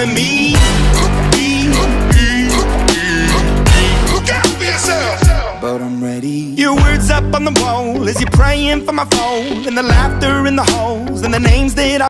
enemy. Look out for yourself. But I'm ready. Your words up on the wall as you're praying for my phone, and the laughter in the halls, and the names that I